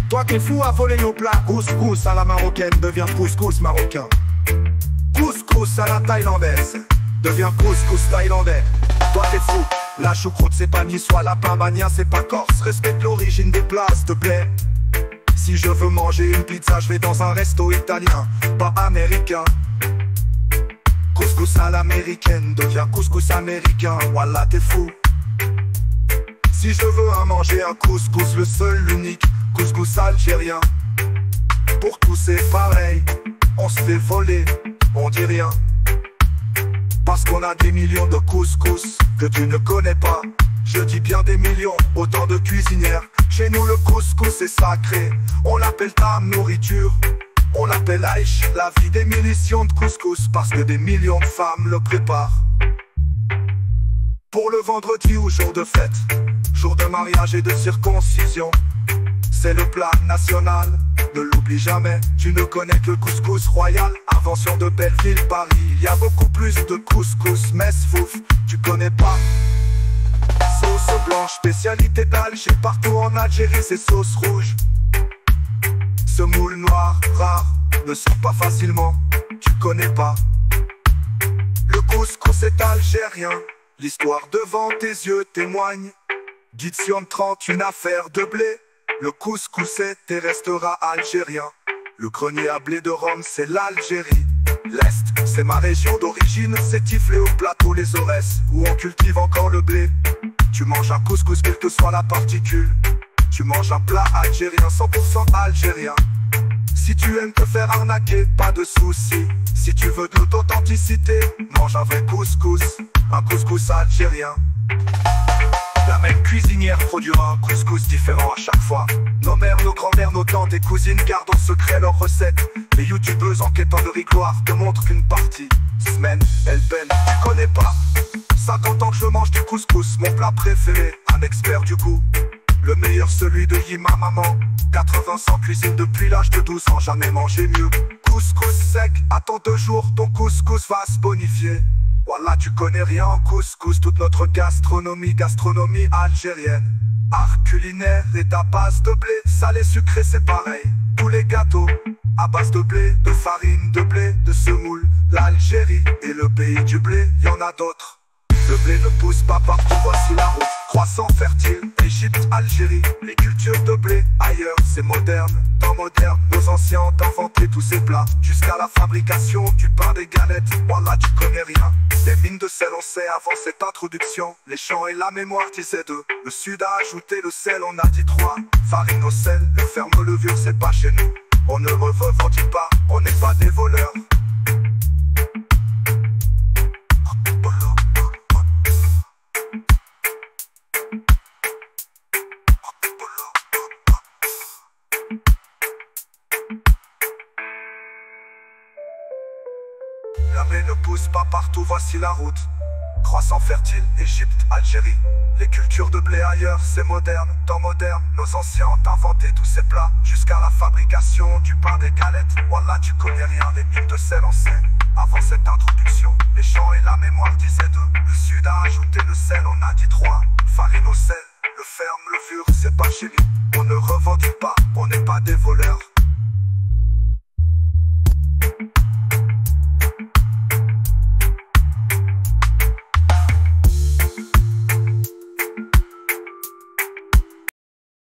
Toi qui es fou à voler nos plats, couscous à la marocaine devient couscous marocain. Couscous à la thaïlandaise devient couscous thaïlandais. Toi t'es fou, la choucroute c'est pas niçois, la pambagna c'est pas corse. Respecte l'origine des plats s'il te plaît. Si je veux manger une pizza, je vais dans un resto italien, pas américain. Couscous à l'américaine devient couscous américain, voilà t'es fou. Si je veux manger un couscous, le seul, l'unique, couscous algérien. Pour tous c'est pareil, on se fait voler, on dit rien. Parce qu'on a des millions de couscous que tu ne connais pas. Je dis bien des millions, autant de cuisinières. Chez nous le couscous est sacré, on l'appelle ta nourriture. On l'appelle Aïch, la vie des millions de couscous. Parce que des millions de femmes le préparent. Pour le vendredi ou jour de fête, jour de mariage et de circoncision, c'est le plat national, ne l'oublie jamais. Tu ne connais que le couscous royal, invention de Belleville, Paris. Il y a beaucoup plus de couscous, mesfouf, tu connais pas. Sauce blanche, spécialité d'Alger, partout en Algérie c'est sauce rouge. Semoule noir, rare, ne sort pas facilement, tu connais pas. Le couscous est algérien, l'histoire devant tes yeux témoigne. Diction 30, une affaire de blé. Le couscous est et restera algérien. Le grenier à blé de Rome c'est l'Algérie. L'Est, c'est ma région d'origine, c'est Tiflé au plateau les Aurès, où on cultive encore le blé. Tu manges un couscous quelle que soit la particule. Tu manges un plat algérien, 100% algérien. Si tu aimes te faire arnaquer, pas de soucis. Si tu veux de l'authenticité, mange un vrai couscous, un couscous algérien. La même cuisinière produira un couscous différent à chaque fois. Nos mères, nos grands-mères, nos tantes et cousines gardent en secret leurs recettes. Les youtubeuses enquêtant de rigloire te montrent qu'une partie semaine, elle peine, tu connais pas. 50 ans que je mange du couscous, mon plat préféré, un expert du goût. Le meilleur, celui de Yima maman. 80 ans cuisine depuis l'âge de 12 ans, jamais mangé mieux. Couscous sec, attends 2 jours, ton couscous va se bonifier. Voilà, tu connais rien en couscous, toute notre gastronomie algérienne. Art culinaire est à base de blé, salé sucré c'est pareil. Tous les gâteaux, à base de blé, de farine, de blé, de semoule. L'Algérie est le pays du blé, y en a d'autres. Le blé ne pousse pas partout, voici la route. Croissant fertile, Égypte, Algérie. Les cultures de blé, ailleurs, c'est moderne. Temps moderne, nos anciens ont inventé tous ces plats. Jusqu'à la fabrication du pain, des galettes. Voilà, tu connais rien. Les mines de sel, on sait avant cette introduction. Les champs et la mémoire disaient 2. Le sud a ajouté le sel, on a dit 3. Farine au sel, le ferme levure, c'est pas chez nous. On ne revendit pas, on n'est pas des voleurs. La blé ne pousse pas partout, voici la route. Croissant fertile, Égypte, Algérie. Les cultures de blé ailleurs, c'est moderne. Temps moderne, nos anciens ont inventé tous ces plats. Jusqu'à la fabrication du pain, des galettes. Voilà, tu connais rien, les mines de sel en scène. Avant cette introduction, les champs et la mémoire disaient 2. Le sud a ajouté le sel, on a dit 3. Farine au sel, le ferme, levure, c'est pas chez nous. On ne revendit pas, on n'est pas des voleurs.